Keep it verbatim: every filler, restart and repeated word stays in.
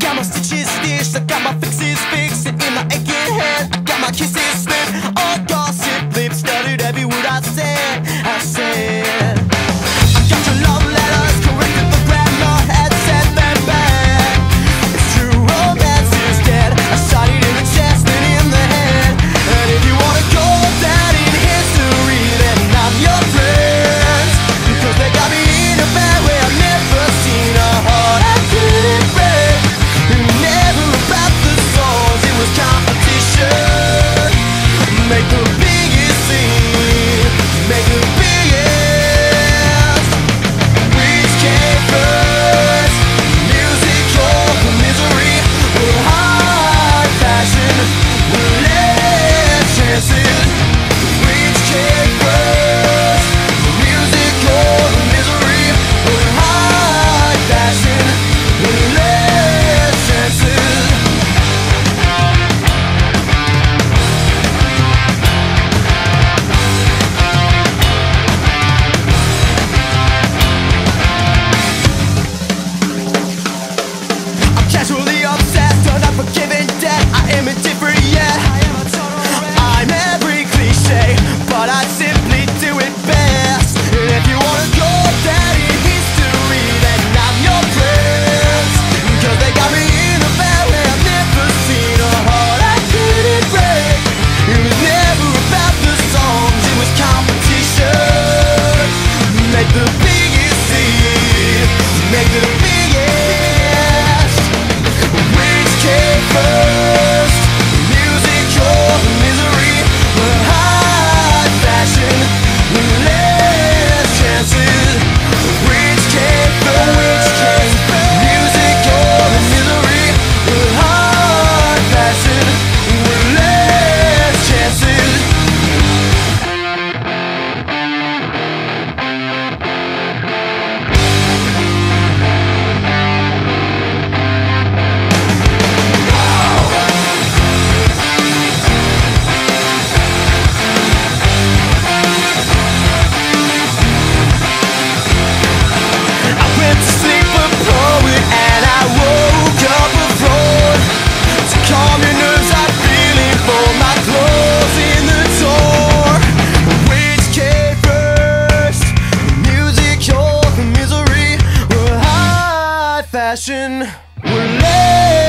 got my stitches stitched, I got my fixes fixed, and in my aching head, I got my kisses slipped. All gossip lips stuttered every word I said. I said, I got your love letters, corrected the grammar, had sent them back. It's true, romance is dead. I shot it in the chest and in the head. And if you wanna go down in history, then I'm your friend. Because they got me in a bad way I've never seen. A heart I couldn't break. It was never about the songs, it was competition. Make the biggest scene, make the biggest. Which came first, music or the misery? Or high fashion, or less chances? Which came first, music or the misery? Or high fashion, or less chances? Casually obsessed, unforgiving debt. I am indifferent yet. I'm every cliche, but I simply do it best. And if you wanna go down in history, then I'm your friend. Cause they got me in a bad way I've never seen. A heart I couldn't break. It was never about the songs, it was competition. Make the biggest scene, make the biggest. Which came first, music or misery? But high fashion, less chances. Which came first, music or misery? But high fashion, less chances. Fashion, we're late.